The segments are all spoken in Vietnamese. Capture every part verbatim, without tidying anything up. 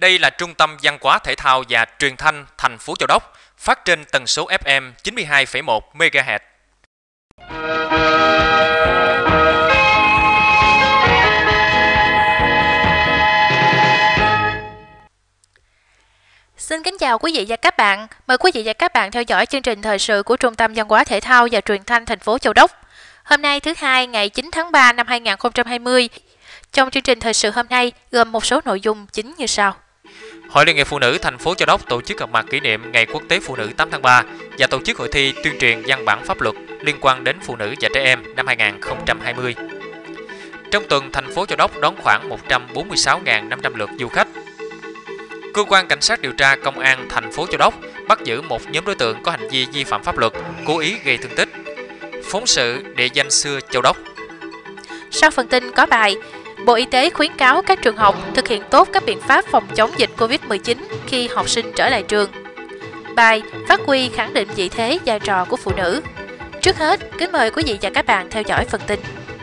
Đây là Trung tâm Văn hóa Thể thao và Truyền thanh thành phố Châu Đốc, phát trên tần số ép em chín mươi hai phẩy một mê ga héc. Xin kính chào quý vị và các bạn. Mời quý vị và các bạn theo dõi chương trình thời sự của Trung tâm Văn hóa Thể thao và Truyền thanh thành phố Châu Đốc. Hôm nay thứ hai ngày chín tháng ba năm hai nghìn không trăm hai mươi. Trong chương trình thời sự hôm nay gồm một số nội dung chính như sau. Hội Liên hiệp Phụ nữ thành phố Châu Đốc tổ chức gặp mặt kỷ niệm Ngày Quốc tế Phụ nữ tám tháng ba và tổ chức hội thi tuyên truyền văn bản pháp luật liên quan đến phụ nữ và trẻ em năm hai nghìn không trăm hai mươi. Trong tuần, thành phố Châu Đốc đón khoảng một trăm bốn mươi sáu nghìn năm trăm lượt du khách. Cơ quan cảnh sát điều tra công an thành phố Châu Đốc bắt giữ một nhóm đối tượng có hành vi vi phạm pháp luật, cố ý gây thương tích. Phóng sự địa danh xưa Châu Đốc. Sau phần tin có bài Bộ Y tế khuyến cáo các trường học thực hiện tốt các biện pháp phòng chống dịch covid mười chín khi học sinh trở lại trường. Bài phát huy khẳng định vị thế vai trò của phụ nữ. Trước hết, kính mời quý vị và các bạn theo dõi phần tin.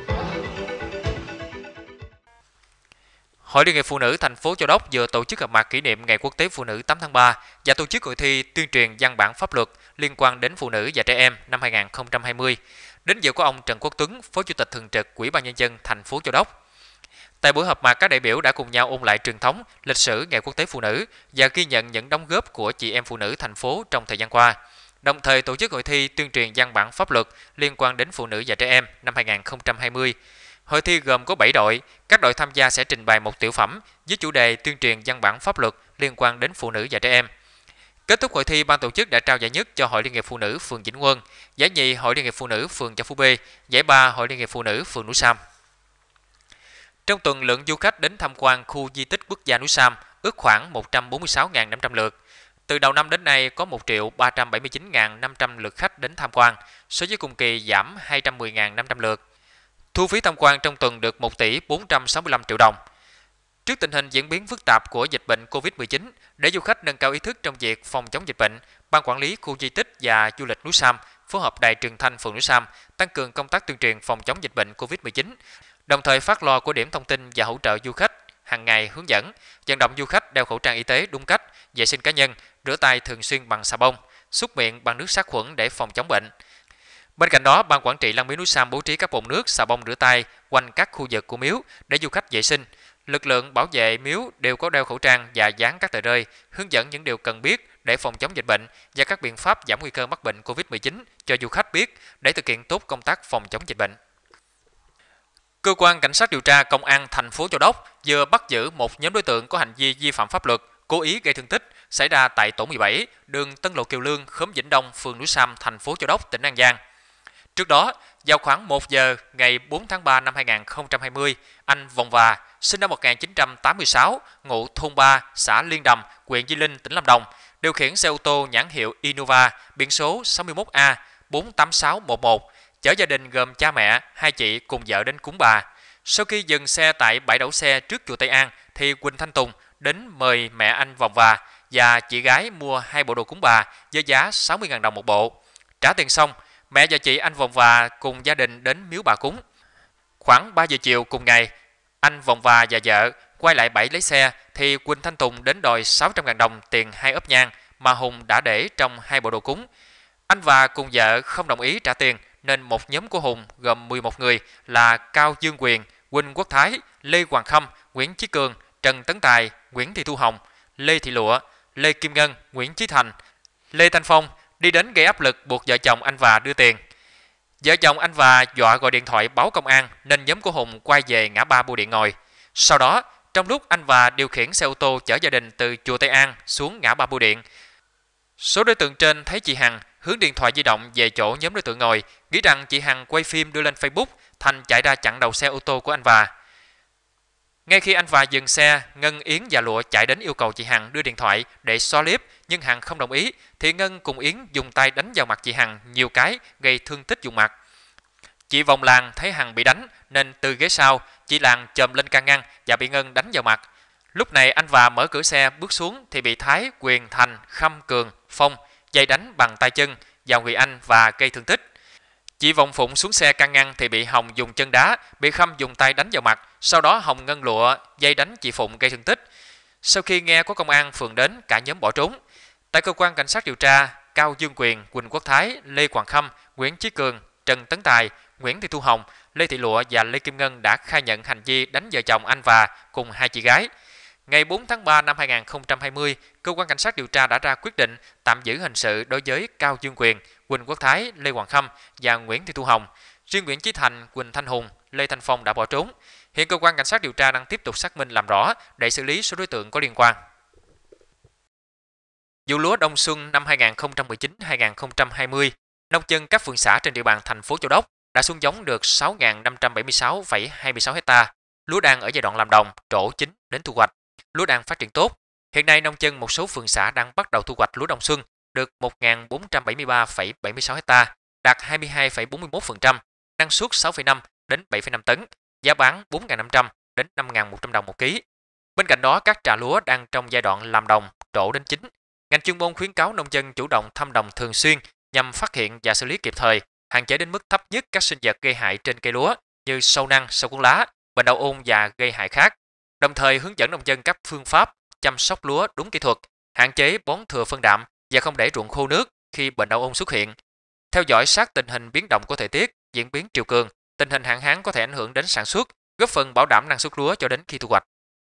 Hội Liên hiệp Phụ nữ thành phố Châu Đốc vừa tổ chức gặp mặt kỷ niệm Ngày Quốc tế Phụ nữ tám tháng ba và tổ chức hội thi tuyên truyền văn bản pháp luật liên quan đến phụ nữ và trẻ em năm hai nghìn không trăm hai mươi. Đến dự có ông Trần Quốc Tuấn, Phó Chủ tịch Thường trực Ủy ban Nhân dân thành phố Châu Đốc. Tại buổi họp mặt, các đại biểu đã cùng nhau ôn lại truyền thống, lịch sử Ngày Quốc tế Phụ nữ và ghi nhận những đóng góp của chị em phụ nữ thành phố trong thời gian qua. Đồng thời tổ chức hội thi tuyên truyền văn bản pháp luật liên quan đến phụ nữ và trẻ em năm hai nghìn không trăm hai mươi. Hội thi gồm có bảy đội, các đội tham gia sẽ trình bày một tiểu phẩm với chủ đề tuyên truyền văn bản pháp luật liên quan đến phụ nữ và trẻ em. Kết thúc hội thi, ban tổ chức đã trao giải nhất cho Hội Liên hiệp Phụ nữ phường Vĩnh Quân, giải nhì Hội Liên hiệp Phụ nữ phường Châu Phú B, giải ba Hội Liên hiệp Phụ nữ phường Núi Sam. Trong tuần, lượng du khách đến tham quan khu di tích quốc gia Núi Sam ước khoảng một trăm bốn mươi sáu nghìn năm trăm lượt. Từ đầu năm đến nay có một triệu ba trăm bảy mươi chín nghìn năm trăm lượt khách đến tham quan, so với cùng kỳ giảm hai trăm mười nghìn năm trăm lượt. Thu phí tham quan trong tuần được một tỷ bốn trăm sáu mươi lăm triệu đồng. Trước tình hình diễn biến phức tạp của dịch bệnh covid mười chín, để du khách nâng cao ý thức trong việc phòng chống dịch bệnh, Ban quản lý khu di tích và du lịch Núi Sam phối hợp Đài Truyền thanh phường Núi Sam tăng cường công tác tuyên truyền phòng chống dịch bệnh covid mười chín, đồng thời phát loa của điểm thông tin và hỗ trợ du khách hàng ngày hướng dẫn, vận động du khách đeo khẩu trang y tế đúng cách, vệ sinh cá nhân, rửa tay thường xuyên bằng xà bông, súc miệng bằng nước sát khuẩn để phòng chống bệnh. Bên cạnh đó, Ban quản trị Lăng Miếu Núi Sam bố trí các bồn nước, xà bông rửa tay quanh các khu vực của miếu để du khách vệ sinh. Lực lượng bảo vệ miếu đều có đeo khẩu trang và dán các tờ rơi hướng dẫn những điều cần biết để phòng chống dịch bệnh và các biện pháp giảm nguy cơ mắc bệnh covid mười chín cho du khách biết để thực hiện tốt công tác phòng chống dịch bệnh. Cơ quan cảnh sát điều tra công an thành phố Châu Đốc vừa bắt giữ một nhóm đối tượng có hành vi vi phạm pháp luật, cố ý gây thương tích xảy ra tại tổ mười bảy, đường Tân Lộ Kiều Lương, khóm Vĩnh Đông, phường Núi Sam, thành phố Châu Đốc, tỉnh An Giang. Trước đó, vào khoảng một giờ ngày bốn tháng ba năm hai nghìn không trăm hai mươi, anh Vòng Và, sinh năm một nghìn chín trăm tám mươi sáu, ngụ thôn ba, xã Liên Đầm, huyện Di Linh, tỉnh Lâm Đồng, điều khiển xe ô tô nhãn hiệu Innova, biển số sáu mươi mốt A bốn tám sáu một một, chở gia đình gồm cha mẹ, hai chị cùng vợ đến cúng bà. Sau khi dừng xe tại bãi đậu xe trước chùa Tây An, thì Quỳnh Thanh Tùng đến mời mẹ anh Vòng Và và chị gái mua hai bộ đồ cúng bà với giá sáu mươi nghìn đồng một bộ. Trả tiền xong, mẹ và chị anh Vòng Và cùng gia đình đến miếu bà cúng. Khoảng ba giờ chiều cùng ngày, anh Vòng Và và vợ quay lại bãi lấy xe thì Quỳnh Thanh Tùng đến đòi sáu trăm nghìn đồng tiền hai ấp nhang mà Hùng đã để trong hai bộ đồ cúng. Anh Và cùng vợ không đồng ý trả tiền nên một nhóm của Hùng gồm mười một người là Cao Dương Quyền, Huỳnh Quốc Thái, Lê Hoàng Khâm, Nguyễn Chí Cường, Trần Tấn Tài, Nguyễn Thị Thu Hồng, Lê Thị Lụa, Lê Kim Ngân, Nguyễn Chí Thành, Lê Thanh Phong đi đến gây áp lực buộc vợ chồng anh Và đưa tiền. Vợ chồng anh Và dọa gọi điện thoại báo công an nên nhóm của Hùng quay về ngã ba Bưu Điện ngồi. Sau đó, trong lúc anh Và điều khiển xe ô tô chở gia đình từ chùa Tây An xuống ngã ba Bưu Điện, số đối tượng trên thấy chị Hằng hướng điện thoại di động về chỗ nhóm đối tượng ngồi, nghĩ rằng chị Hằng quay phim đưa lên Facebook, thành chạy ra chặn đầu xe ô tô của anh Và. Ngay khi anh Và dừng xe, Ngân, Yến và Lụa chạy đến yêu cầu chị Hằng đưa điện thoại để xóa clip, nhưng Hằng không đồng ý, thì Ngân cùng Yến dùng tay đánh vào mặt chị Hằng nhiều cái, gây thương tích vùng mặt. Chị Vòng Làng thấy Hằng bị đánh nên từ ghế sau, chị Làng chồm lên can ngăn và bị Ngân đánh vào mặt. Lúc này anh Và mở cửa xe bước xuống thì bị Thái, Quyền, Thành, Khâm, Cường, Phong dây đánh bằng tay chân vào người anh và gây thương tích. Chị Vòng Phụng xuống xe can ngăn thì bị Hồng dùng chân đá, bị Khâm dùng tay đánh vào mặt. Sau đó Hồng, Ngân, Lụa dây đánh chị Phụng gây thương tích. Sau khi nghe có công an phường đến, cả nhóm bỏ trốn. Tại cơ quan cảnh sát điều tra, Cao Dương Quyền, Quỳnh Quốc Thái, Lê Quang Khâm, Nguyễn Chí Cường, Trần Tấn Tài, Nguyễn Thị Thu Hồng, Lê Thị Lụa và Lê Kim Ngân đã khai nhận hành vi đánh vợ chồng anh Và cùng hai chị gái. Ngày bốn tháng ba năm hai nghìn không trăm hai mươi, cơ quan cảnh sát điều tra đã ra quyết định tạm giữ hình sự đối với Cao Dương Quyền, Quỳnh Quốc Thái, Lê Quang Khâm và Nguyễn Thị Thu Hồng. Riêng Nguyễn Chí Thành, Quỳnh Thanh Hùng, Lê Thanh Phong đã bỏ trốn. Hiện cơ quan cảnh sát điều tra đang tiếp tục xác minh làm rõ để xử lý số đối tượng có liên quan. Vụ lúa đông xuân năm hai nghìn không trăm mười chín đến hai nghìn không trăm hai mươi, nông dân các phường xã trên địa bàn thành phố Châu Đốc đã xuống giống được sáu nghìn năm trăm bảy mươi sáu phẩy hai mươi sáu ha. Lúa đang ở giai đoạn làm đồng, trổ chín đến thu hoạch. Lúa đang phát triển tốt. Hiện nay nông dân một số phường xã đang bắt đầu thu hoạch lúa đông xuân được một nghìn bốn trăm bảy mươi ba phẩy bảy mươi sáu ha, đạt hai mươi hai phẩy bốn mươi mốt phần trăm, năng suất sáu phẩy năm đến bảy phẩy năm tấn, giá bán bốn nghìn năm trăm đến năm nghìn một trăm đồng một ký. Bên cạnh đó, các trà lúa đang trong giai đoạn làm đồng, trổ đến chín. Ngành chuyên môn khuyến cáo nông dân chủ động thăm đồng thường xuyên nhằm phát hiện và xử lý kịp thời, hạn chế đến mức thấp nhất các sinh vật gây hại trên cây lúa như sâu năng, sâu cuốn lá, bệnh đậu ôn và gây hại khác. Đồng thời hướng dẫn nông dân các phương pháp chăm sóc lúa đúng kỹ thuật, hạn chế bón thừa phân đạm và không để ruộng khô nước khi bệnh đậu ôn xuất hiện. Theo dõi sát tình hình biến động của thời tiết, diễn biến triều cường, tình hình hạn hán có thể ảnh hưởng đến sản xuất, góp phần bảo đảm năng suất lúa cho đến khi thu hoạch.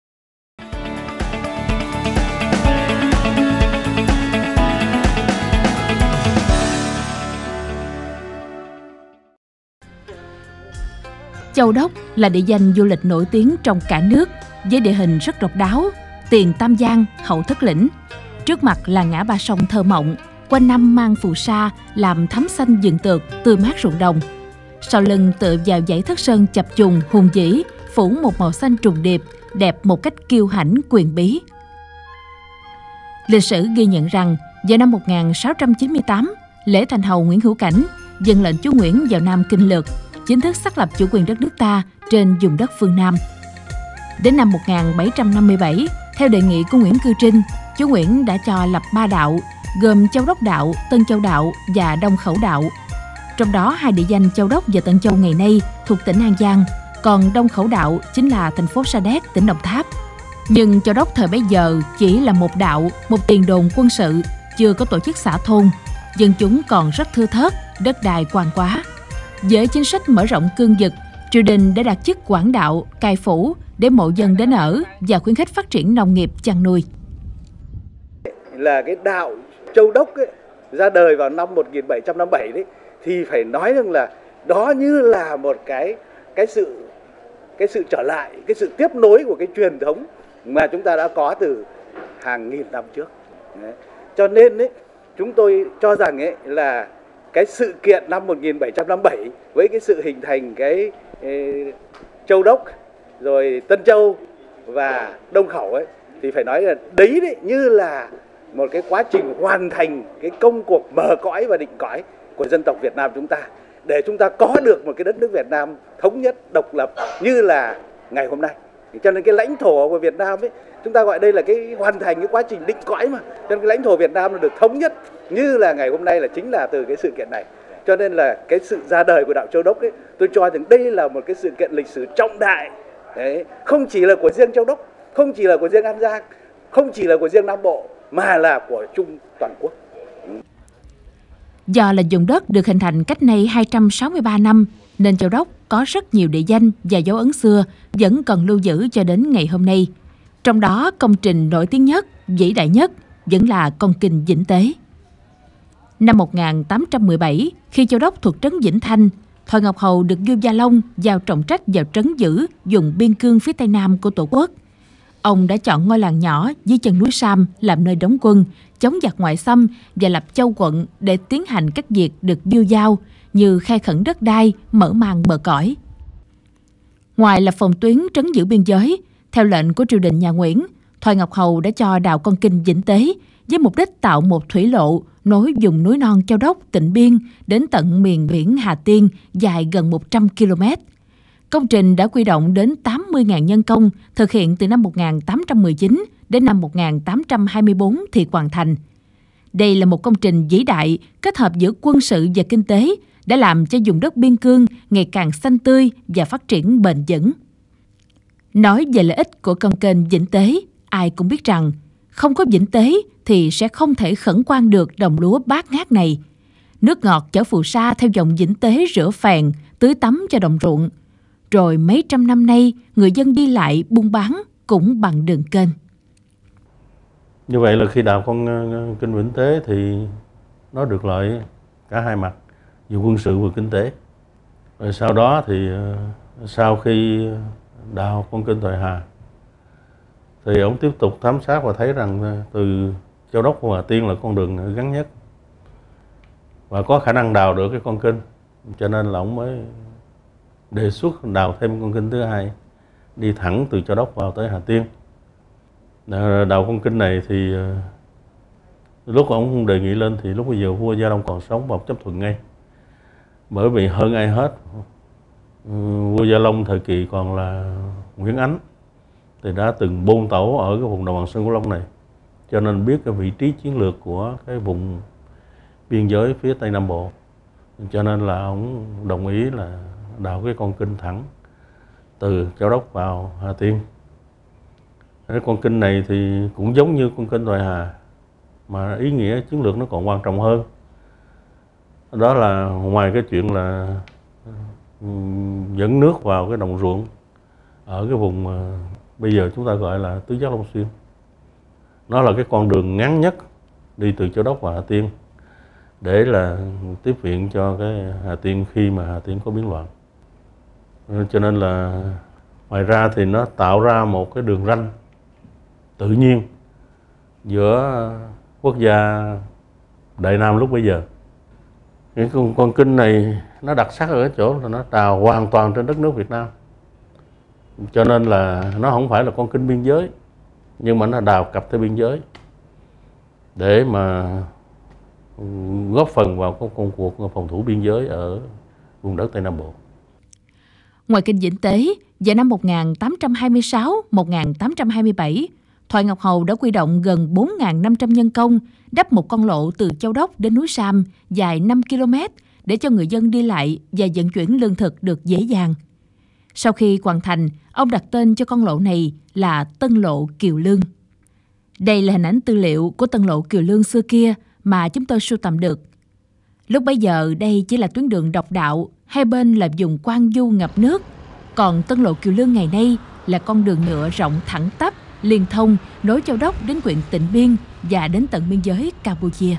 Châu Đốc là địa danh du lịch nổi tiếng trong cả nước với địa hình rất độc đáo, tiền Tam Giang, hậu Thất Lĩnh. Trước mặt là ngã ba sông thơ mộng, quanh năm mang phù sa làm thắm xanh vườn tược, tươi mát ruộng đồng. Sau lưng tựa vào dãy Thất Sơn chập trùng hùng vĩ, phủ một màu xanh trùng điệp, đẹp một cách kiêu hãnh quyền bí. Lịch sử ghi nhận rằng vào năm một nghìn sáu trăm chín mươi tám, Lễ Thành Hầu Nguyễn Hữu Cảnh dâng lệnh chúa Nguyễn vào Nam Kinh Lược, chính thức xác lập chủ quyền đất nước ta trên vùng đất phương Nam. Đến năm một nghìn bảy trăm năm mươi bảy, theo đề nghị của Nguyễn Cư Trinh, chúa Nguyễn đã cho lập ba đạo, gồm Châu Đốc Đạo, Tân Châu Đạo và Đông Khẩu Đạo. Trong đó hai địa danh Châu Đốc và Tân Châu ngày nay thuộc tỉnh An Giang, còn Đông Khẩu Đạo chính là thành phố Sa Đéc, tỉnh Đồng Tháp. Nhưng Châu Đốc thời bấy giờ chỉ là một đạo, một tiền đồn quân sự, chưa có tổ chức xã thôn, dân chúng còn rất thưa thớt, đất đai quan quá. Với chính sách mở rộng cương vực, triều đình đã đặt chức quản đạo, cai phủ để mộ dân đến ở và khuyến khích phát triển nông nghiệp chăn nuôi. Là cái đạo Châu Đốc ấy, ra đời vào năm một nghìn bảy trăm năm mươi bảy đấy, thì phải nói rằng là đó như là một cái cái sự cái sự trở lại, cái sự tiếp nối của cái truyền thống mà chúng ta đã có từ hàng nghìn năm trước. Đấy. Cho nên đấy, chúng tôi cho rằng ấy là cái sự kiện năm một nghìn bảy trăm năm mươi bảy với cái sự hình thành cái ê, Châu Đốc, rồi Tân Châu và Đông Khẩu ấy, thì phải nói là đấy đấy như là một cái quá trình hoàn thành cái công cuộc mở cõi và định cõi của dân tộc Việt Nam chúng ta, để chúng ta có được một cái đất nước Việt Nam thống nhất, độc lập như là ngày hôm nay. Cho nên cái lãnh thổ của Việt Nam ấy, chúng ta gọi đây là cái hoàn thành cái quá trình định cõi mà. Cho nên cái lãnh thổ Việt Nam nó được thống nhất như là ngày hôm nay là chính là từ cái sự kiện này. Cho nên là cái sự ra đời của đạo Châu Đốc ấy, tôi cho rằng đây là một cái sự kiện lịch sử trọng đại. Đấy, không chỉ là của riêng Châu Đốc, không chỉ là của riêng An Giang, không chỉ là của riêng Nam Bộ, mà là của chung toàn quốc. Do là vùng đất được hình thành cách nay hai trăm sáu mươi ba năm, nên Châu Đốc có rất nhiều địa danh và dấu ấn xưa vẫn còn lưu giữ cho đến ngày hôm nay. Trong đó, công trình nổi tiếng nhất, vĩ đại nhất vẫn là con kênh Vĩnh Tế. Năm một nghìn tám trăm mười bảy, khi Châu Đốc thuộc trấn Vĩnh Thanh, Thoại Ngọc Hầu được vua Gia Long giao trọng trách vào trấn giữ vùng biên cương phía tây nam của Tổ quốc. Ông đã chọn ngôi làng nhỏ dưới chân núi Sam làm nơi đóng quân, chống giặc ngoại xâm và lập châu quận để tiến hành các việc được vua giao như khai khẩn đất đai, mở mang bờ cõi. Ngoài lập phòng tuyến trấn giữ biên giới, theo lệnh của triều đình nhà Nguyễn, Thoại Ngọc Hầu đã cho đào con kênh Vĩnh Tế với mục đích tạo một thủy lộ nối vùng núi non Châu Đốc, Tịnh Biên đến tận miền biển Hà Tiên dài gần một trăm ki lô mét. Công trình đã huy động đến tám mươi nghìn nhân công thực hiện từ năm một nghìn tám trăm mười chín đến năm một nghìn tám trăm hai mươi tư thì hoàn thành. Đây là một công trình vĩ đại kết hợp giữa quân sự và kinh tế đã làm cho vùng đất biên cương ngày càng xanh tươi và phát triển bền vững. Nói về lợi ích của con kênh Vĩnh Tế, ai cũng biết rằng không có Vĩnh Tế thì sẽ không thể khẩn khoan được đồng lúa bát ngát này. Nước ngọt chở phù sa theo dòng Vĩnh Tế rửa phèn, tưới tắm cho đồng ruộng. Rồi mấy trăm năm nay, người dân đi lại buôn bán cũng bằng đường kênh. Như vậy là khi đào con kênh Vĩnh Tế thì nó được lợi cả hai mặt, vừa quân sự vừa kinh tế. Rồi sau đó thì sau khi đào con kênh Thoại Hà thì ông tiếp tục thám sát và thấy rằng từ Châu Đốc và Hà Tiên là con đường ngắn nhất và có khả năng đào được cái con kênh, cho nên là ông mới đề xuất đào thêm con kênh thứ hai đi thẳng từ Châu Đốc vào tới Hà Tiên. Đào con kênh này thì lúc ông đề nghị lên thì lúc bây giờ vua Gia Long còn sống và ông chấp thuận ngay, bởi vì hơn ai hết vua Gia Long thời kỳ còn là Nguyễn Ánh thì đã từng bôn tẩu ở cái vùng đồng bằng sông Cửu Long này, cho nên biết cái vị trí chiến lược của cái vùng biên giới phía Tây Nam Bộ, cho nên là ông đồng ý là đào cái con kênh thẳng từ Châu Đốc vào Hà Tiên. Cái con kênh này thì cũng giống như con kênh Thoại Hà, mà ý nghĩa chiến lược nó còn quan trọng hơn. Đó là ngoài cái chuyện là dẫn nước vào cái đồng ruộng ở cái vùng mà bây giờ chúng ta gọi là tứ giác Long Xuyên, nó là cái con đường ngắn nhất đi từ Châu Đốc và Hà Tiên để là tiếp viện cho cái Hà Tiên khi mà Hà Tiên có biến loạn. Cho nên là ngoài ra thì nó tạo ra một cái đường ranh tự nhiên giữa quốc gia Đại Nam lúc bấy giờ. Cái con, con kênh này nó đặc sắc ở chỗ là nó trào hoàn toàn trên đất nước Việt Nam, cho nên là nó không phải là con kênh biên giới, nhưng mà nó đào cặp tới biên giới để mà góp phần vào công, công cuộc phòng thủ biên giới ở vùng đất Tây Nam Bộ. Ngoài kênh Vĩnh Tế, vào năm một nghìn tám trăm hai mươi sáu đến một nghìn tám trăm hai mươi bảy, Thoại Ngọc Hầu đã huy động gần bốn nghìn năm trăm nhân công đắp một con lộ từ Châu Đốc đến núi Sam dài năm ki lô mét để cho người dân đi lại và vận chuyển lương thực được dễ dàng. Sau khi hoàn thành, ông đặt tên cho con lộ này là Tân Lộ Kiều Lương. Đây là hình ảnh tư liệu của Tân Lộ Kiều Lương xưa kia mà chúng tôi sưu tầm được. Lúc bấy giờ đây chỉ là tuyến đường độc đạo, hai bên là vùng hoang vu ngập nước, còn Tân Lộ Kiều Lương ngày nay là con đường nhựa rộng thẳng tắp, liên thông nối Châu Đốc đến huyện Tịnh Biên và đến tận biên giới Campuchia.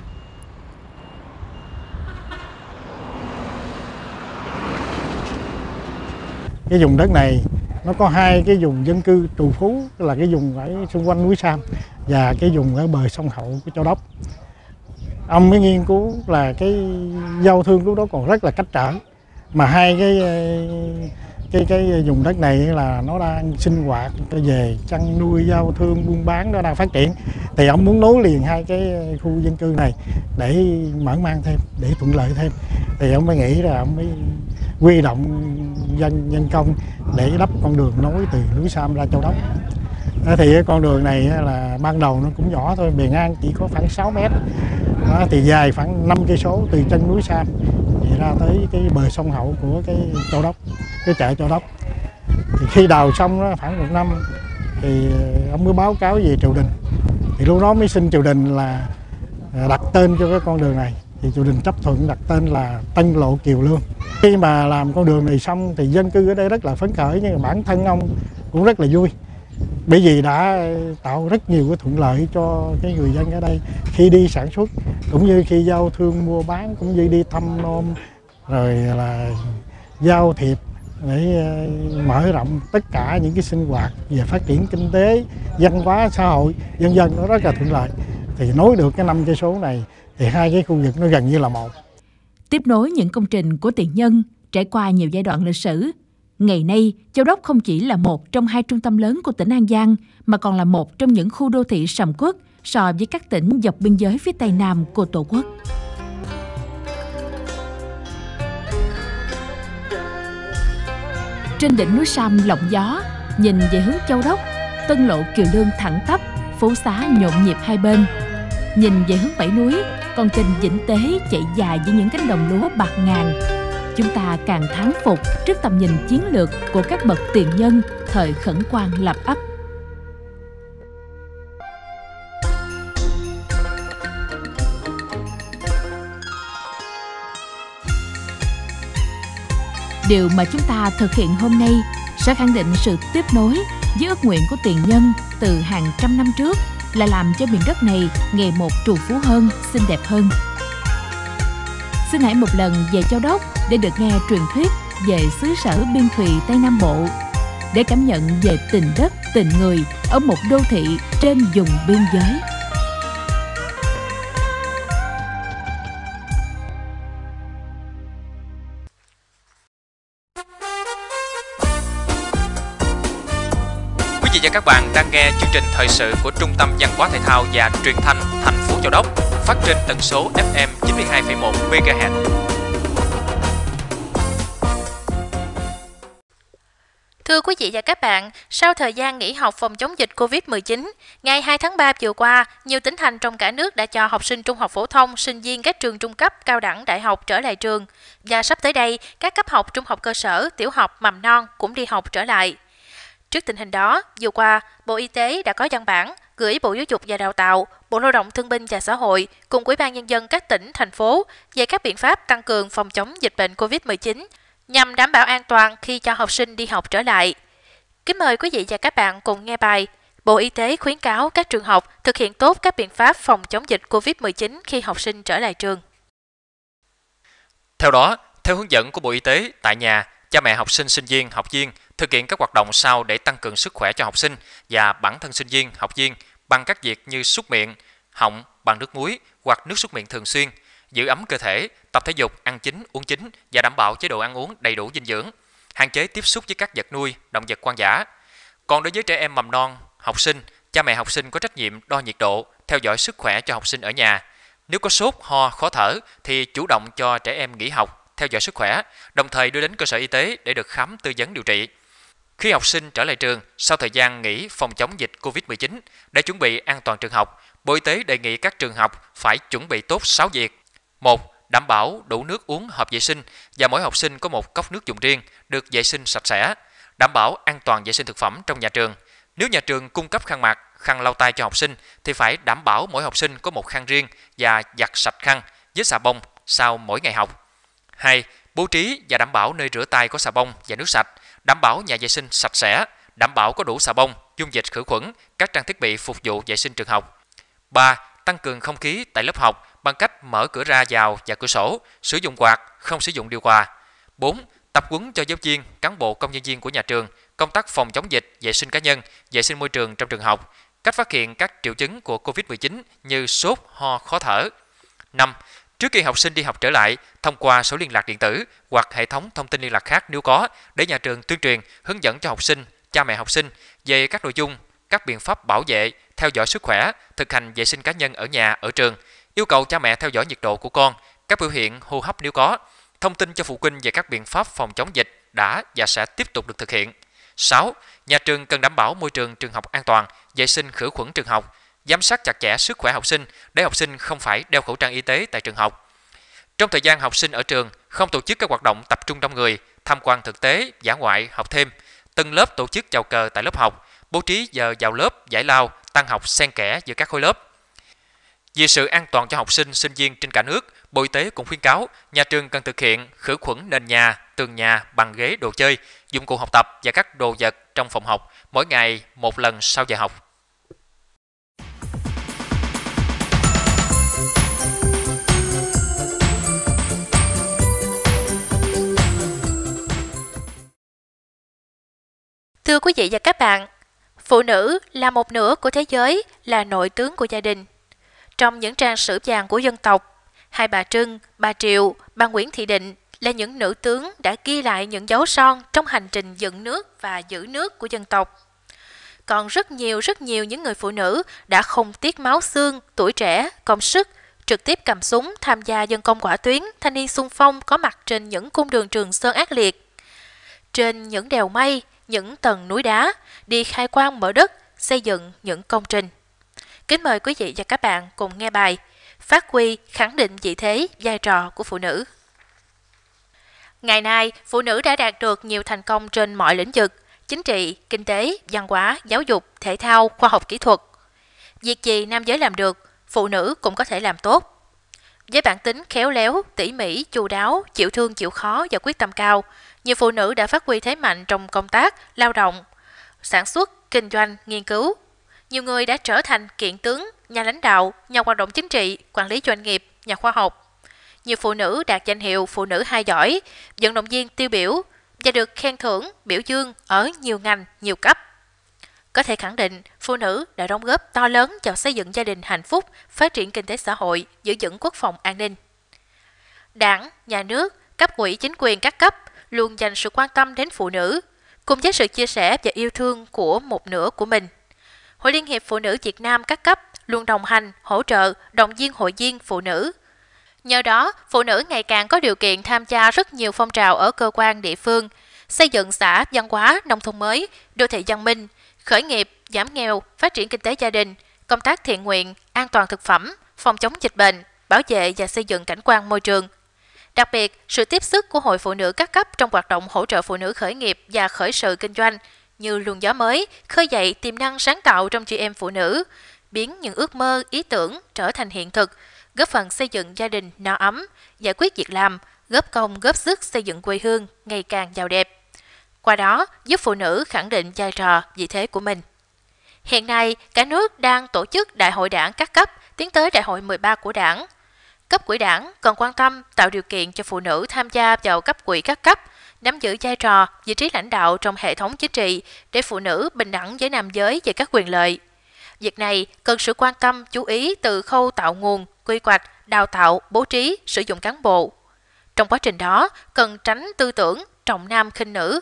Cái vùng đất này nó có hai cái vùng dân cư trù phú, là cái vùng ở xung quanh núi Sam và cái vùng ở bờ sông Hậu của Châu Đốc. Ông mới nghiên cứu là cái giao thương lúc đó còn rất là cách trở, mà hai cái cái cái vùng đất này là nó đang sinh hoạt về chăn nuôi, giao thương, buôn bán, nó đang phát triển, thì ông muốn nối liền hai cái khu dân cư này để mở mang thêm, để thuận lợi thêm, thì ông mới nghĩ là ông mới huy động dân nhân công để đắp con đường nối từ núi Sam ra Châu Đốc. Thì cái con đường này là ban đầu nó cũng nhỏ thôi, bề ngang chỉ có khoảng sáu mét, đó, thì dài khoảng năm cây số từ chân núi Sam thì ra tới cái bờ sông Hậu của cái Châu Đốc, cái chợ Châu Đốc. Thì khi đào xong đó, khoảng một năm thì ông mới báo cáo về triều đình, thì lúc đó mới xin triều đình là đặt tên cho cái con đường này, thì triều đình chấp thuận đặt tên là Tân Lộ Kiều Lương. Khi mà làm con đường này xong thì dân cư ở đây rất là phấn khởi, nhưng mà bản thân ông cũng rất là vui, bởi vì đã tạo rất nhiều cái thuận lợi cho cái người dân ở đây khi đi sản xuất, cũng như khi giao thương mua bán, cũng như đi thăm nom, rồi là giao thiệp để mở rộng tất cả những cái sinh hoạt về phát triển kinh tế, văn hóa, xã hội, vân vân, nó rất là thuận lợi. Thì nối được cái năm cây số này thì hai cái khu vực nó gần như là một. Tiếp nối những công trình của tiền nhân trải qua nhiều giai đoạn lịch sử, ngày nay Châu Đốc không chỉ là một trong hai trung tâm lớn của tỉnh An Giang, mà còn là một trong những khu đô thị sầm uất so với các tỉnh dọc biên giới phía Tây Nam của Tổ quốc. Trên đỉnh núi Sam lộng gió, nhìn về hướng Châu Đốc, Tân Lộ Kiều Lương thẳng tắp, phố xá nhộn nhịp hai bên. Nhìn về hướng Bảy Núi, con kênh Vĩnh Tế chạy dài với những cánh đồng lúa bạt ngàn. Chúng ta càng thán phục trước tầm nhìn chiến lược của các bậc tiền nhân thời khẩn hoan lập ấp. Điều mà chúng ta thực hiện hôm nay sẽ khẳng định sự tiếp nối với ước nguyện của tiền nhân từ hàng trăm năm trước là làm cho miền đất này ngày một trù phú hơn, xinh đẹp hơn. Xin hãy một lần về Châu Đốc để được nghe truyền thuyết về xứ sở biên thùy Tây Nam Bộ, để cảm nhận về tình đất, tình người ở một đô thị trên vùng biên giới. Quý vị và các bạn đang nghe chương trình thời sự của Trung tâm Văn hóa Thể thao và Truyền thanh thành phố Châu Đốc, phát trên tần số ép em chín mươi hai phẩy một mê ga héc. Thưa quý vị và các bạn, sau thời gian nghỉ học phòng chống dịch covid mười chín, ngày hai tháng ba vừa qua, nhiều tỉnh thành trong cả nước đã cho học sinh trung học phổ thông, sinh viên các trường trung cấp, cao đẳng, đại học trở lại trường. Và sắp tới đây, các cấp học trung học cơ sở, tiểu học, mầm non cũng đi học trở lại. Trước tình hình đó, vừa qua, Bộ Y tế đã có văn bản gửi Bộ Giáo dục và Đào tạo, Bộ Lao động Thương binh và Xã hội cùng Ủy ban Nhân dân các tỉnh, thành phố về các biện pháp tăng cường phòng chống dịch bệnh covid mười chín nhằm đảm bảo an toàn khi cho học sinh đi học trở lại. Kính mời quý vị và các bạn cùng nghe bài Bộ Y tế khuyến cáo các trường học thực hiện tốt các biện pháp phòng chống dịch covid mười chín khi học sinh trở lại trường. Theo đó, theo hướng dẫn của Bộ Y tế, tại nhà, cha mẹ học sinh, sinh viên, học viên thực hiện các hoạt động sau để tăng cường sức khỏe cho học sinh và bản thân sinh viên, học viên bằng các việc như súc miệng, họng bằng nước muối hoặc nước súc miệng thường xuyên, giữ ấm cơ thể, tập thể dục, ăn chín, uống chín và đảm bảo chế độ ăn uống đầy đủ dinh dưỡng, hạn chế tiếp xúc với các vật nuôi, động vật hoang dã. Còn đối với trẻ em mầm non, học sinh, cha mẹ học sinh có trách nhiệm đo nhiệt độ, theo dõi sức khỏe cho học sinh ở nhà. Nếu có sốt, ho, khó thở thì chủ động cho trẻ em nghỉ học, theo dõi sức khỏe, đồng thời đưa đến cơ sở y tế để được khám, tư vấn, điều trị. Khi học sinh trở lại trường sau thời gian nghỉ phòng chống dịch covid mười chín, để chuẩn bị an toàn trường học, Bộ Y tế đề nghị các trường học phải chuẩn bị tốt sáu việc. một. Đảm bảo đủ nước uống hợp vệ sinh và mỗi học sinh có một cốc nước dùng riêng, được vệ sinh sạch sẽ. Đảm bảo an toàn vệ sinh thực phẩm trong nhà trường. Nếu nhà trường cung cấp khăn mặt, khăn lau tay cho học sinh thì phải đảm bảo mỗi học sinh có một khăn riêng và giặt sạch khăn với xà bông sau mỗi ngày học. hai. Bố trí và đảm bảo nơi rửa tay có xà bông và nước sạch, đảm bảo nhà vệ sinh sạch sẽ, đảm bảo có đủ xà bông, dung dịch khử khuẩn, các trang thiết bị phục vụ vệ sinh trường học. ba. Tăng cường không khí tại lớp học bằng cách mở cửa ra vào và cửa sổ, sử dụng quạt, không sử dụng điều hòa. bốn. Tập huấn cho giáo viên, cán bộ, công nhân viên của nhà trường công tác phòng chống dịch, vệ sinh cá nhân, vệ sinh môi trường trong trường học, cách phát hiện các triệu chứng của covid mười chín như sốt, ho, khó thở. năm. Trước khi học sinh đi học trở lại, thông qua số liên lạc điện tử hoặc hệ thống thông tin liên lạc khác nếu có, để nhà trường tuyên truyền, hướng dẫn cho học sinh, cha mẹ học sinh về các nội dung, các biện pháp bảo vệ, theo dõi sức khỏe, thực hành vệ sinh cá nhân ở nhà, ở trường, yêu cầu cha mẹ theo dõi nhiệt độ của con, các biểu hiện hô hấp nếu có, thông tin cho phụ huynh về các biện pháp phòng chống dịch đã và sẽ tiếp tục được thực hiện. sáu. Nhà trường cần đảm bảo môi trường trường học an toàn, vệ sinh khử khuẩn trường học, giám sát chặt chẽ sức khỏe học sinh để học sinh không phải đeo khẩu trang y tế tại trường học. Trong thời gian học sinh ở trường, không tổ chức các hoạt động tập trung đông người, tham quan thực tế, dã ngoại, học thêm. Từng lớp tổ chức chào cờ tại lớp học, bố trí giờ vào lớp, giải lao, tăng học xen kẽ giữa các khối lớp. Vì sự an toàn cho học sinh, sinh viên trên cả nước, Bộ Y tế cũng khuyến cáo nhà trường cần thực hiện khử khuẩn nền nhà, tường nhà bằng ghế, đồ chơi, dụng cụ học tập và các đồ vật trong phòng học mỗi ngày một lần sau giờ học. Thưa quý vị và các bạn, phụ nữ là một nửa của thế giới, là nội tướng của gia đình. Trong những trang sử vàng của dân tộc, hai bà Trưng, bà Triệu, bà Nguyễn Thị Định là những nữ tướng đã ghi lại những dấu son trong hành trình dựng nước và giữ nước của dân tộc. Còn rất nhiều rất nhiều những người phụ nữ đã không tiếc máu xương, tuổi trẻ, công sức, trực tiếp cầm súng tham gia dân công hỏa tuyến, thanh niên xung phong có mặt trên những cung đường Trường Sơn ác liệt, trên những đèo mây, những tầng núi đá, đi khai quang mở đất, xây dựng những công trình. Kính mời quý vị và các bạn cùng nghe bài Phát huy khẳng định vị thế, vai trò của phụ nữ. Ngày nay, phụ nữ đã đạt được nhiều thành công trên mọi lĩnh vực: chính trị, kinh tế, văn hóa, giáo dục, thể thao, khoa học kỹ thuật. Việc gì nam giới làm được, phụ nữ cũng có thể làm tốt. Với bản tính khéo léo, tỉ mỉ, chu đáo, chịu thương chịu khó và quyết tâm cao, nhiều phụ nữ đã phát huy thế mạnh trong công tác, lao động, sản xuất, kinh doanh, nghiên cứu. Nhiều người đã trở thành kiện tướng, nhà lãnh đạo, nhà hoạt động chính trị, quản lý doanh nghiệp, nhà khoa học. Nhiều phụ nữ đạt danh hiệu phụ nữ hai giỏi, vận động viên tiêu biểu và được khen thưởng, biểu dương ở nhiều ngành, nhiều cấp. Có thể khẳng định, phụ nữ đã đóng góp to lớn vào xây dựng gia đình hạnh phúc, phát triển kinh tế xã hội, giữ vững quốc phòng an ninh. Đảng, nhà nước, cấp ủy chính quyền các cấp luôn dành sự quan tâm đến phụ nữ, cùng với sự chia sẻ và yêu thương của một nửa của mình. Hội Liên hiệp Phụ nữ Việt Nam các cấp luôn đồng hành, hỗ trợ, động viên hội viên phụ nữ. Nhờ đó, phụ nữ ngày càng có điều kiện tham gia rất nhiều phong trào ở cơ quan địa phương, xây dựng xã văn hóa, nông thôn mới, đô thị văn minh, khởi nghiệp, giảm nghèo, phát triển kinh tế gia đình, công tác thiện nguyện, an toàn thực phẩm, phòng chống dịch bệnh, bảo vệ và xây dựng cảnh quan môi trường. Đặc biệt, sự tiếp sức của Hội Phụ nữ các cấp trong hoạt động hỗ trợ phụ nữ khởi nghiệp và khởi sự kinh doanh như luồng gió mới, khơi dậy tiềm năng sáng tạo trong chị em phụ nữ, biến những ước mơ, ý tưởng trở thành hiện thực, góp phần xây dựng gia đình no ấm, giải quyết việc làm, góp công góp sức xây dựng quê hương ngày càng giàu đẹp. Qua đó, giúp phụ nữ khẳng định vai trò, vị thế của mình. Hiện nay, cả nước đang tổ chức Đại hội Đảng các cấp, tiến tới Đại hội mười ba của Đảng. Cấp ủy Đảng cần quan tâm tạo điều kiện cho phụ nữ tham gia vào cấp ủy các cấp, nắm giữ vai trò, vị trí lãnh đạo trong hệ thống chính trị để phụ nữ bình đẳng với nam giới về các quyền lợi. Việc này cần sự quan tâm, chú ý từ khâu tạo nguồn, quy hoạch, đào tạo, bố trí, sử dụng cán bộ. Trong quá trình đó, cần tránh tư tưởng trọng nam khinh nữ.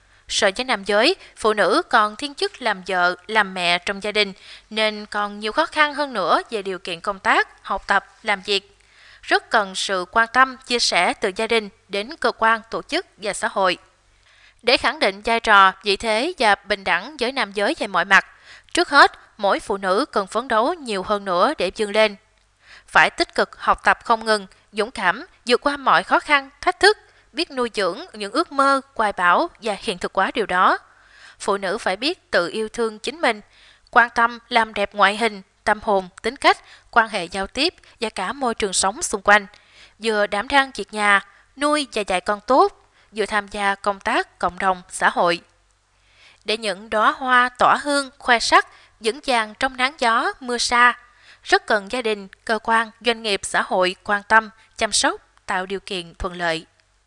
So với nam giới, phụ nữ còn thiên chức làm vợ, làm mẹ trong gia đình, nên còn nhiều khó khăn hơn nữa về điều kiện công tác, học tập, làm việc. Rất cần sự quan tâm, chia sẻ từ gia đình đến cơ quan, tổ chức và xã hội. Để khẳng định vai trò, vị thế và bình đẳng với nam giới về mọi mặt, trước hết, mỗi phụ nữ cần phấn đấu nhiều hơn nữa để vươn lên. Phải tích cực học tập không ngừng, dũng cảm, vượt qua mọi khó khăn, thách thức, biết nuôi dưỡng những ước mơ, hoài bão và hiện thực hóa điều đó. Phụ nữ phải biết tự yêu thương chính mình, quan tâm làm đẹp ngoại hình, tâm hồn, tính cách, quan hệ giao tiếp và cả môi trường sống xung quanh. Vừa đảm đang việc nhà, nuôi và dạy con tốt, vừa tham gia công tác cộng đồng, xã hội. Để những đóa hoa tỏa hương, khoe sắc, vững vàng trong nắng gió, mưa sa, rất cần gia đình, cơ quan, doanh nghiệp, xã hội quan tâm, chăm sóc, tạo điều kiện thuận lợi.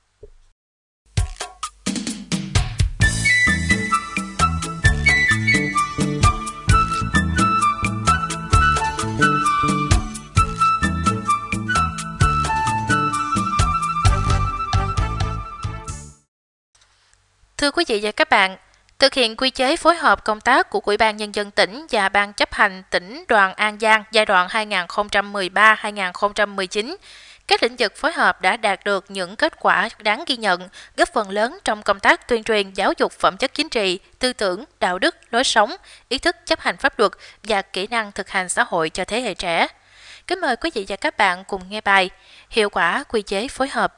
Thưa quý vị và các bạn, thực hiện quy chế phối hợp công tác của Ủy ban Nhân dân tỉnh và Ban chấp hành tỉnh đoàn An Giang giai đoạn hai nghìn không trăm mười ba đến hai nghìn không trăm mười chín, các lĩnh vực phối hợp đã đạt được những kết quả đáng ghi nhận, góp phần lớn trong công tác tuyên truyền giáo dục phẩm chất chính trị, tư tưởng, đạo đức, lối sống, ý thức chấp hành pháp luật và kỹ năng thực hành xã hội cho thế hệ trẻ. Kính mời quý vị và các bạn cùng nghe bài Hiệu quả quy chế phối hợp.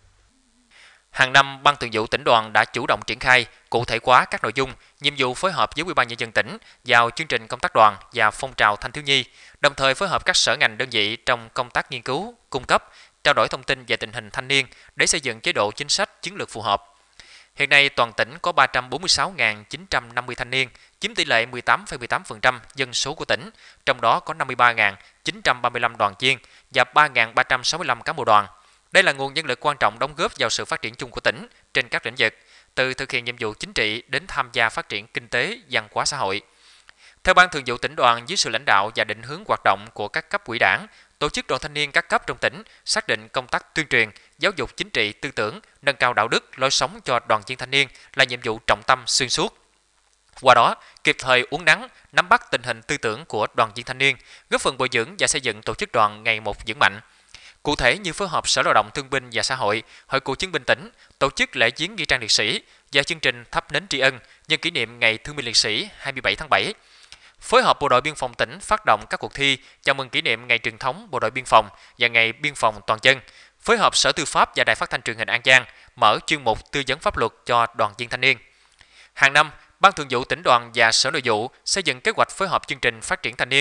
Hàng năm, Ban Thường vụ Tỉnh đoàn đã chủ động triển khai, cụ thể hóa các nội dung, nhiệm vụ phối hợp với Ủy ban Nhân dân tỉnh vào chương trình công tác đoàn và phong trào thanh thiếu nhi, đồng thời phối hợp các sở ngành đơn vị trong công tác nghiên cứu, cung cấp, trao đổi thông tin về tình hình thanh niên để xây dựng chế độ chính sách chiến lược phù hợp. Hiện nay, toàn tỉnh có ba trăm bốn mươi sáu nghìn chín trăm năm mươi thanh niên, chiếm tỷ lệ mười tám phẩy mười tám phần trăm dân số của tỉnh, trong đó có năm mươi ba nghìn chín trăm ba mươi lăm đoàn viên và ba nghìn ba trăm sáu mươi lăm cán bộ đoàn. Đây là nguồn nhân lực quan trọng đóng góp vào sự phát triển chung của tỉnh trên các lĩnh vực, từ thực hiện nhiệm vụ chính trị đến tham gia phát triển kinh tế, văn hóa xã hội. Theo Ban Thường vụ Tỉnh đoàn, dưới sự lãnh đạo và định hướng hoạt động của các cấp ủy Đảng, tổ chức đoàn thanh niên các cấp trong tỉnh xác định công tác tuyên truyền, giáo dục chính trị, tư tưởng, nâng cao đạo đức, lối sống cho đoàn viên thanh niên là nhiệm vụ trọng tâm xuyên suốt. Qua đó, kịp thời uốn nắn, nắm bắt tình hình tư tưởng của đoàn viên thanh niên, góp phần bồi dưỡng và xây dựng tổ chức đoàn ngày một vững mạnh. Cụ thể như phối hợp Sở Lao động Thương binh và Xã hội, Hội Cựu chiến binh tỉnh tổ chức lễ viếng nghĩa trang liệt sĩ và chương trình thắp nến tri ân nhân kỷ niệm Ngày Thương binh Liệt sĩ hai mươi bảy tháng bảy. Phối hợp Bộ đội Biên phòng tỉnh phát động các cuộc thi chào mừng kỷ niệm Ngày truyền thống Bộ đội Biên phòng và Ngày Biên phòng toàn dân. Phối hợp Sở Tư pháp và Đài Phát thanh Truyền hình An Giang mở chuyên mục tư vấn pháp luật cho đoàn viên thanh niên. Hàng năm, Ban Thường vụ Tỉnh đoàn và Sở Nội vụ xây dựng kế hoạch phối hợp chương trình phát triển thanh niên.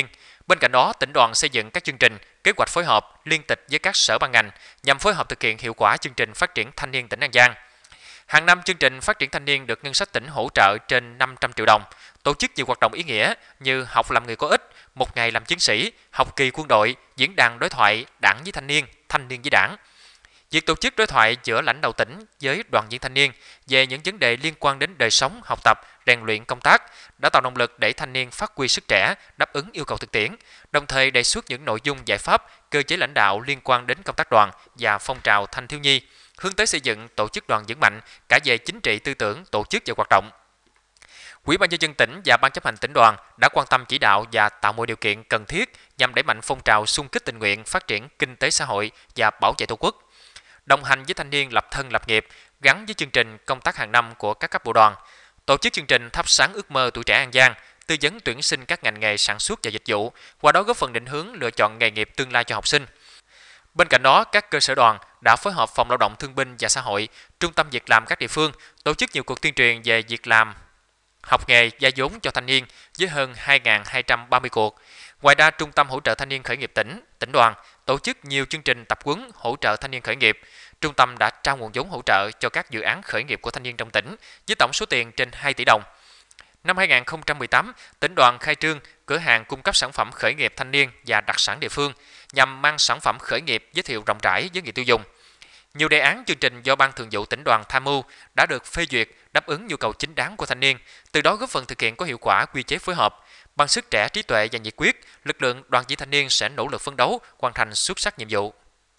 Bên cạnh đó, tỉnh đoàn xây dựng các chương trình, kế hoạch phối hợp, liên tịch với các sở ban ngành nhằm phối hợp thực hiện hiệu quả chương trình phát triển thanh niên tỉnh An Giang. Hàng năm, chương trình phát triển thanh niên được ngân sách tỉnh hỗ trợ trên năm trăm triệu đồng, tổ chức nhiều hoạt động ý nghĩa như học làm người có ích, một ngày làm chiến sĩ, học kỳ quân đội, diễn đàn đối thoại đảng với thanh niên, thanh niên với đảng. Việc tổ chức đối thoại giữa lãnh đạo tỉnh với đoàn viên thanh niên về những vấn đề liên quan đến đời sống, học tập, rèn luyện công tác đã tạo động lực để thanh niên phát huy sức trẻ, đáp ứng yêu cầu thực tiễn, đồng thời đề xuất những nội dung giải pháp, cơ chế lãnh đạo liên quan đến công tác đoàn và phong trào thanh thiếu nhi, hướng tới xây dựng tổ chức đoàn vững mạnh cả về chính trị, tư tưởng, tổ chức và hoạt động. Ủy ban nhân dân tỉnh và ban chấp hành tỉnh đoàn đã quan tâm chỉ đạo và tạo mọi điều kiện cần thiết nhằm đẩy mạnh phong trào xung kích tình nguyện, phát triển kinh tế xã hội và bảo vệ Tổ quốc. Đồng hành với thanh niên lập thân lập nghiệp gắn với chương trình công tác hàng năm của các cấp bộ đoàn, tổ chức chương trình thắp sáng ước mơ tuổi trẻ An Giang, tư vấn tuyển sinh các ngành nghề sản xuất và dịch vụ, qua đó góp phần định hướng lựa chọn nghề nghiệp tương lai cho học sinh. Bên cạnh đó, các cơ sở đoàn đã phối hợp Phòng Lao động Thương binh và Xã hội, Trung tâm Việc làm các địa phương tổ chức nhiều cuộc tuyên truyền về việc làm, học nghề, vay vốn cho thanh niên với hơn hai nghìn hai trăm ba mươi cuộc. Ngoài ra, Trung tâm Hỗ trợ Thanh niên khởi nghiệp tỉnh, tỉnh đoàn tổ chức nhiều chương trình tập huấn hỗ trợ thanh niên khởi nghiệp. Trung tâm đã trao nguồn vốn hỗ trợ cho các dự án khởi nghiệp của thanh niên trong tỉnh với tổng số tiền trên hai tỷ đồng. Năm hai nghìn không trăm mười tám, tỉnh đoàn khai trương cửa hàng cung cấp sản phẩm khởi nghiệp thanh niên và đặc sản địa phương nhằm mang sản phẩm khởi nghiệp giới thiệu rộng rãi với người tiêu dùng. Nhiều đề án chương trình do Ban Thường vụ tỉnh đoàn tham mưu đã được phê duyệt đáp ứng nhu cầu chính đáng của thanh niên, từ đó góp phần thực hiện có hiệu quả quy chế phối hợp. Bằng sức trẻ, trí tuệ và nhiệt quyết, lực lượng đoàn viên thanh niên sẽ nỗ lực phấn đấu, hoàn thành xuất sắc nhiệm vụ.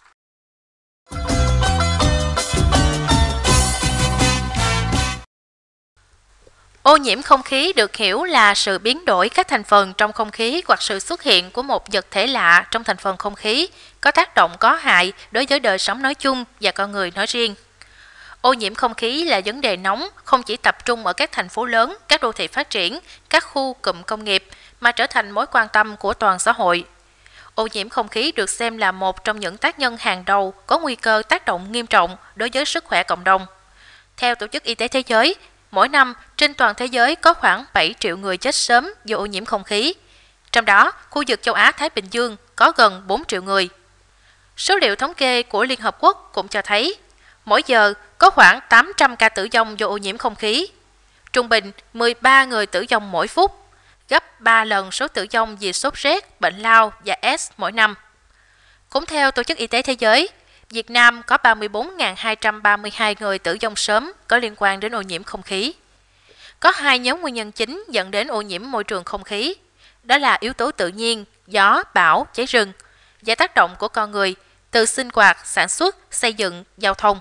Ô nhiễm không khí được hiểu là sự biến đổi các thành phần trong không khí hoặc sự xuất hiện của một vật thể lạ trong thành phần không khí có tác động có hại đối với đời sống nói chung và con người nói riêng. Ô nhiễm không khí là vấn đề nóng không chỉ tập trung ở các thành phố lớn, các đô thị phát triển, các khu cụm công nghiệp mà trở thành mối quan tâm của toàn xã hội. Ô nhiễm không khí được xem là một trong những tác nhân hàng đầu có nguy cơ tác động nghiêm trọng đối với sức khỏe cộng đồng. Theo Tổ chức Y tế Thế giới, mỗi năm trên toàn thế giới có khoảng bảy triệu người chết sớm do ô nhiễm không khí. Trong đó, khu vực châu Á-Thái Bình Dương có gần bốn triệu người. Số liệu thống kê của Liên Hợp Quốc cũng cho thấy, mỗi giờ có khoảng tám trăm ca tử vong do ô nhiễm không khí. Trung bình mười ba người tử vong mỗi phút, gấp ba lần số tử vong vì sốt rét, bệnh lao và AIDS mỗi năm. Cũng theo Tổ chức Y tế Thế giới, Việt Nam có ba mươi bốn nghìn hai trăm ba mươi hai người tử vong sớm có liên quan đến ô nhiễm không khí. Có hai nhóm nguyên nhân chính dẫn đến ô nhiễm môi trường không khí, đó là yếu tố tự nhiên, gió, bão, cháy rừng, và tác động của con người từ sinh hoạt, sản xuất, xây dựng, giao thông.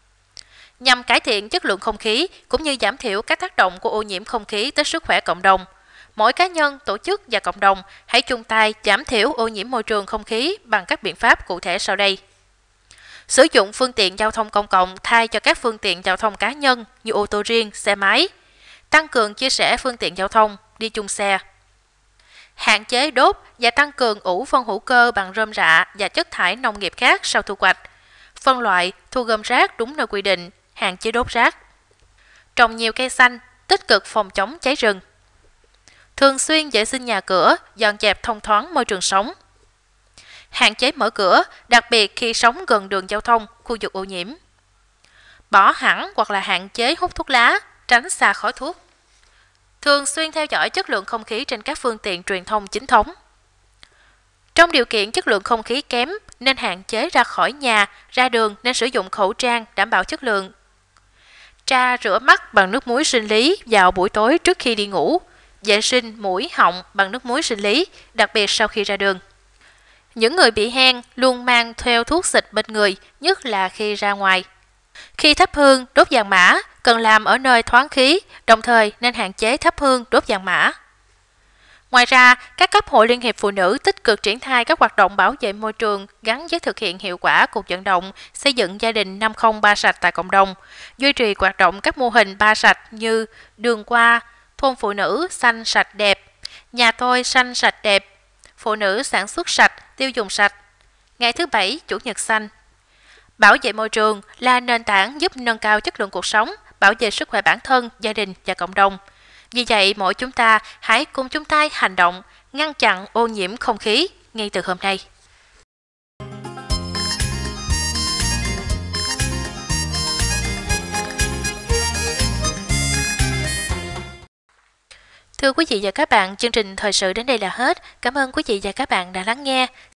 Nhằm cải thiện chất lượng không khí cũng như giảm thiểu các tác động của ô nhiễm không khí tới sức khỏe cộng đồng, mỗi cá nhân, tổ chức và cộng đồng hãy chung tay giảm thiểu ô nhiễm môi trường không khí bằng các biện pháp cụ thể sau đây. Sử dụng phương tiện giao thông công cộng thay cho các phương tiện giao thông cá nhân như ô tô riêng, xe máy. Tăng cường chia sẻ phương tiện giao thông, đi chung xe. Hạn chế đốt và tăng cường ủ phân hữu cơ bằng rơm rạ và chất thải nông nghiệp khác sau thu hoạch. Phân loại, thu gom rác đúng nơi quy định, hạn chế đốt rác. Trồng nhiều cây xanh, tích cực phòng chống cháy rừng. Thường xuyên vệ sinh nhà cửa, dọn dẹp thông thoáng môi trường sống. Hạn chế mở cửa, đặc biệt khi sống gần đường giao thông, khu vực ô nhiễm. Bỏ hẳn hoặc là hạn chế hút thuốc lá, tránh xa khói thuốc. Thường xuyên theo dõi chất lượng không khí trên các phương tiện truyền thông chính thống. Trong điều kiện chất lượng không khí kém, nên hạn chế ra khỏi nhà, ra đường nên sử dụng khẩu trang đảm bảo chất lượng. Tra rửa mắt bằng nước muối sinh lý vào buổi tối trước khi đi ngủ. Vệ sinh mũi, họng bằng nước muối sinh lý, đặc biệt sau khi ra đường. Những người bị hen luôn mang theo thuốc xịt bên người, nhất là khi ra ngoài. Khi thắp hương, đốt vàng mã, cần làm ở nơi thoáng khí, đồng thời nên hạn chế thắp hương, đốt vàng mã. Ngoài ra, các cấp hội Liên hiệp Phụ nữ tích cực triển khai các hoạt động bảo vệ môi trường gắn với thực hiện hiệu quả cuộc vận động xây dựng gia đình năm không ba sạch tại cộng đồng, duy trì hoạt động các mô hình ba sạch như đường qua, thôn phụ nữ xanh sạch đẹp, nhà tôi xanh sạch đẹp, phụ nữ sản xuất sạch, tiêu dùng sạch, ngày thứ Bảy, Chủ nhật xanh. Bảo vệ môi trường là nền tảng giúp nâng cao chất lượng cuộc sống, bảo vệ sức khỏe bản thân, gia đình và cộng đồng. Vì vậy, mỗi chúng ta hãy cùng chung tay hành động, ngăn chặn ô nhiễm không khí ngay từ hôm nay. Thưa quý vị và các bạn, chương trình thời sự đến đây là hết. Cảm ơn quý vị và các bạn đã lắng nghe.